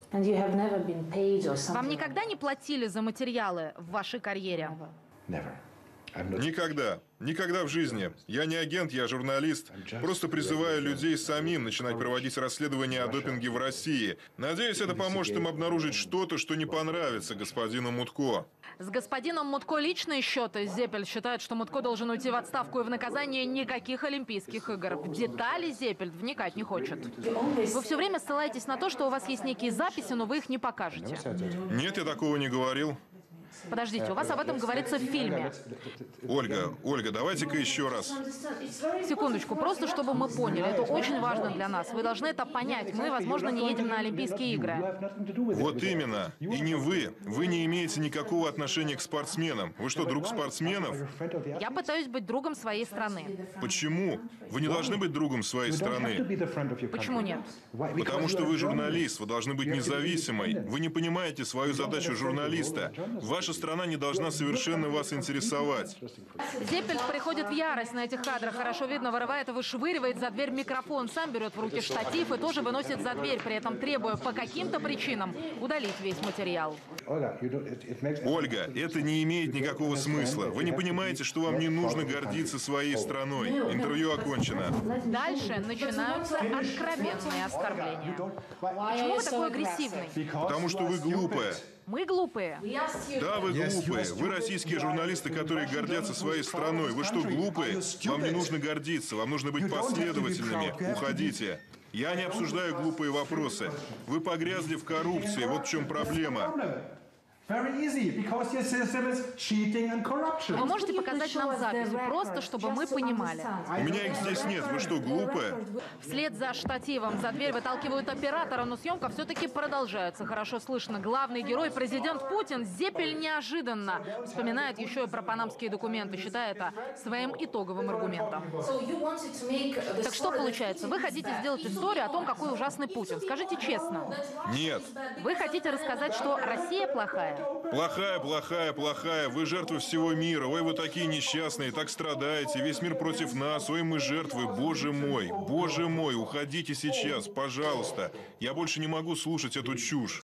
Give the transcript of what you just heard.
Вам никогда не платили за материалы в вашей карьере? Никогда. Никогда в жизни. Я не агент, я журналист. Просто призываю людей самим начинать проводить расследования о допинге в России. Надеюсь, это поможет им обнаружить что-то, что не понравится господину Мутко. С господином Мутко личные счеты. Зеппель считает, что Мутко должен уйти в отставку и в наказание никаких Олимпийских игр. В детали Зеппель вникать не хочет. Вы все время ссылаетесь на то, что у вас есть некие записи, но вы их не покажете. Нет, я такого не говорил. Подождите, у вас об этом говорится в фильме. Ольга, давайте-ка еще раз. Секундочку, просто чтобы мы поняли, это очень важно для нас. Вы должны это понять. Мы, возможно, не едем на Олимпийские игры. Вот именно. И не вы. Вы не имеете никакого отношения к спортсменам. Вы что, друг спортсменов? Я пытаюсь быть другом своей страны. Почему? Вы не должны быть другом своей страны. Почему нет? Потому что вы журналист, вы должны быть независимой. Вы не понимаете свою задачу журналиста. Ваша страна не должна совершенно вас интересовать. Зеппель приходит в ярость на этих кадрах. Хорошо видно, вырывает и вышвыривает за дверь микрофон. Сам берет в руки штатив и тоже выносит за дверь, при этом требуя по каким-то причинам удалить весь материал. Ольга, это не имеет никакого смысла. Вы не понимаете, что вам не нужно гордиться своей страной. Интервью окончено. Дальше начинаются откровенные оскорбления. Почему вы такой агрессивный? Потому что вы глупая. Мы глупые. Да, вы глупые. Вы российские журналисты, которые гордятся своей страной. Вы что, глупые? Вам не нужно гордиться, вам нужно быть последовательными. Уходите. Я не обсуждаю глупые вопросы. Вы погрязли в коррупции, вот в чем проблема. Вы можете показать нам записи, просто чтобы мы понимали. У меня их здесь нет. Вы что, глупая? Вслед за штативом за дверь выталкивают оператора, но съемка все-таки продолжается. Хорошо слышно. Главный герой, президент Путин, Зеппель неожиданно вспоминает еще и про панамские документы, считая это своим итоговым аргументом. Так что получается? Вы хотите сделать историю о том, какой ужасный Путин. Скажите честно. Нет. Вы хотите рассказать, что Россия плохая? Плохая, плохая, плохая. Вы жертвы всего мира. Ой, вы такие несчастные, так страдаете. Весь мир против нас. Ой, мы жертвы. Боже мой, уходите сейчас, пожалуйста. Я больше не могу слушать эту чушь.